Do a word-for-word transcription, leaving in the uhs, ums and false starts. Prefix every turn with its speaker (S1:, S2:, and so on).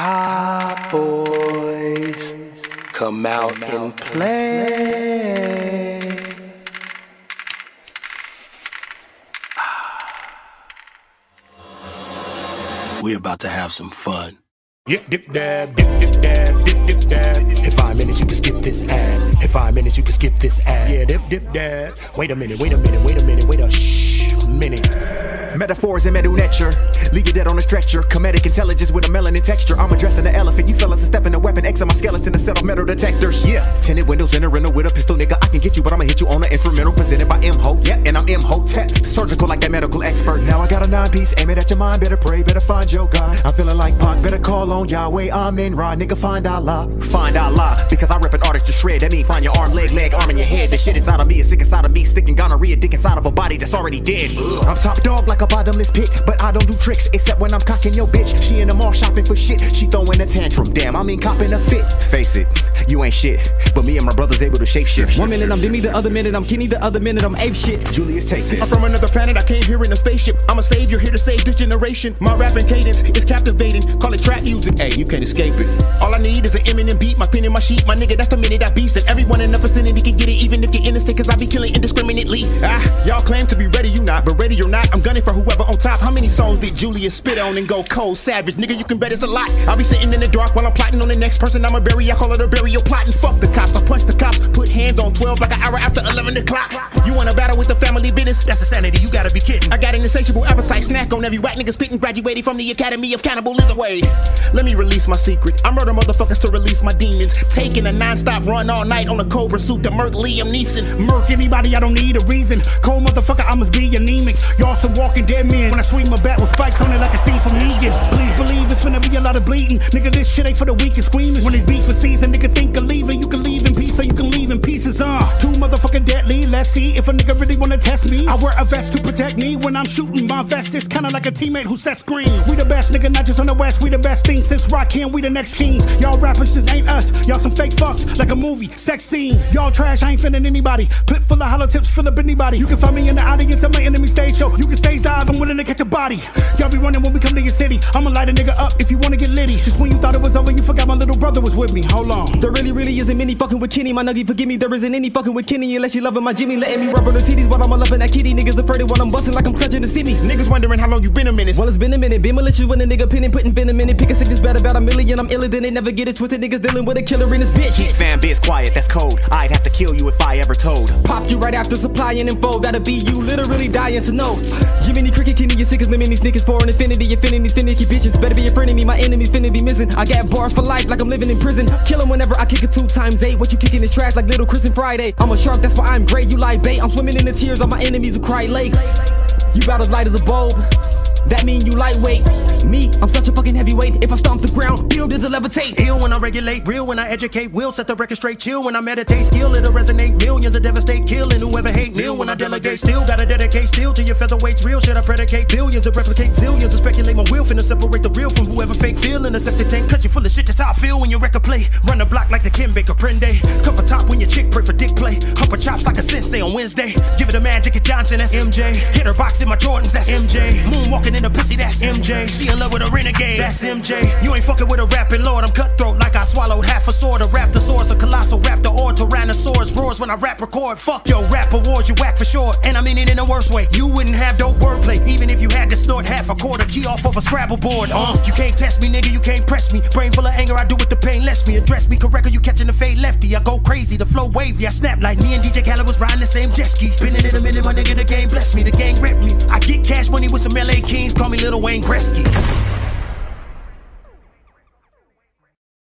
S1: Hot boys, come out and play. We're about to have some fun.
S2: Yep, dip dab, dip dip dab, dip dip dab. In five minutes you can skip this ad. In five minutes you can skip this ad. Yeah, dip dip dab. Wait a minute, wait a minute, wait a minute, wait a shh minute.
S3: Metaphors and metal nature, leave you dead on a stretcher. Comedic intelligence with a melanin texture. I'm addressing the elephant, you fellas are stepping a weapon. X on my skeleton to set off metal detectors. Yeah, tinted windows in a rental with a pistol, nigga. I can get you, but I'ma hit you on an instrumental presented by M-Ho. Yeah, and I'm M-Ho-Tep, surgical like that medical expert. Now I got a nine-piece, aim it at your mind. Better pray, better find your God. I'm feeling like Pac, better call on Yahweh. I'm in Ra, nigga. Find Allah, find Allah. Because I rep an artist to shred. That mean find your arm, leg, leg, arm in your head. The shit inside of me is sick inside of me, sticking gonorrhea, dick inside of a body that's already dead. Ugh. I'm top dog like a bottomless pit. But I don't do tricks, except when I'm cocking your bitch. She in the mall shopping for shit, she throwing a tantrum. Damn, I mean copping a fit. Face it, you ain't shit, but me and my brother's able to shape shift. One minute I'm Demi, the other minute I'm Kenny, the other minute I'm ape shit. Julius, take this.
S4: I'm from another planet, I came here in a spaceship. I'm a savior here to save this generation. My rapping cadence is captivating, call it trap music. Hey, you can't escape it. All I need is an Eminem beat, my pen and my sheet. My nigga, that's the minute I beast it. Everyone in the vicinity can get it, even if you're innocent, cause I be killing indiscriminately. Ah, y'all claim to be ready, you not, but ready or not, I'm gunning for whoever on top. How many songs did Julius spit on and go cold savage? Nigga, you can bet it's a lot. I'll be sitting in the dark while I'm plotting on the next person I'ma bury. I call it a burial plot and fuck the cops. I punch the cops, put hands on twelve like an hour after eleven o'clock. You wanna battle with the family business? That's insanity, you gotta be kidding. I got an insatiable appetite, snack on every whack nigga spitting. Graduated from the Academy of Cannibalism. Wait, let me release my secret. I murder motherfuckers to release my demons. Taking a non-stop run all night on a cold pursuit to murk Liam Neeson.
S5: Murk anybody, I don't need a reason. Cold motherfucker, I must be anemic. Y'all some walking dead men. When I swing my bat with spikes on it like a scene from Negan. Please believe it's finna be a lot of bleeding. Nigga, this shit ain't for the weak and screaming. When it's beef for season, nigga think of leaving. You can leave in peace or you can leave in pieces. Uh, Two motherfucking deadly, let's see if a nigga really wanna test me. I wear a vest to protect me when I'm shooting. My vest is kinda like a teammate who sets screen. We the best, nigga, not just on the west. We the best thing since Rakim, we the next kings. Y'all rappers just ain't us. Y'all some fake fucks, like a movie, sex scene. Y'all trash, I ain't finna anybody. Clip full of hollow tips, fill up anybody. You can find me in the audience at my enemy stage show. You can stage dive, I'm willing to catch a body. Y'all be running when we come to your city. I'ma light a nigga up if you wanna get litty. Just when you thought it was over, you forgot my little brother was with me. Hold on.
S3: There really, really isn't many fucking with Kenny. My nuggie, forgive me, there isn't any fucking with Kenny unless you loving my Jimmy. Letting me rub on the titties while I'm loving that kitty. Niggas afraid of when I'm busting like I'm clutching to see me.
S4: Niggas wondering how long you been a minute.
S3: Well, it's been a minute. Been malicious when a nigga pinning, putting venom in it. Pick a sickness bad about a million. I'm iller than they never get it twisted. Niggas dealing with a killer in this bitch. Keep fan biz quiet, that's cold. I'd have to kill you if I ever told. Pop you right after supplying info. That'll be you literally dying to know. Jiminy Cricket, Kenny, you sick as many snickers for an infinity. Infinity, finicky bitches. Better be a friend of me. My enemies finna be missing. I got bars for life like I'm living in prison. Kill him whenever I kick it two times eight. What you kicking is trash like Little Chris and Friday. I'm a shark, that's why I'm great. You like bait. I'm swimming in the tears of my enemies who cry lakes. You about as light as a bulb. That mean you lightweight. Me, I'm such a fucking heavyweight. If I stomp the ground, buildings will levitate.
S4: Ill when I regulate, real when I educate. Will set the record straight, chill when I meditate. Skill, it'll resonate. Millions will devastate. Killing whoever hate. Nil when I delegate. Still gotta dedicate. Still to your featherweights. Real shit I predicate. Billions will replicate. Zillions will speculate. My will finna separate the real from whoever fake. Feeling a septic tank. Cause you full of shit, that's how I feel when you record play. Run the block like the Kim Baker Prende. Cover top when your chick pray for dick play. Hump her chops like a sensei on Wednesday. Give it a Magic at Johnson, that's M J. Hit her box in my Jordans, that's M J. Moonwalking in the pussy, that's M J. She in love with a renegade, that's M J. You ain't fucking with a rapping lord, I'm cutthroat like I swallowed half a sword. A raptosaurus, a colossal raptor or tyrannosaurus roars when I rap record. Fuck your rap awards, you whack for sure. And I mean it in the worst way. You wouldn't have dope wordplay, even if you had to snort half a quarter key off of a Scrabble board. Uh, you can't test me, nigga, you can't press me. Brain full of anger, I do it the pain less me. Address me correct or you catching the fade lefty. I go crazy, the flow wavy, I snap like me and D J Khaled was riding the same jet ski. Been in it a minute, my nigga, the game bless me, the gang rep me. I get cash money with some L A Kings, call me Lil Wayne Gretzky.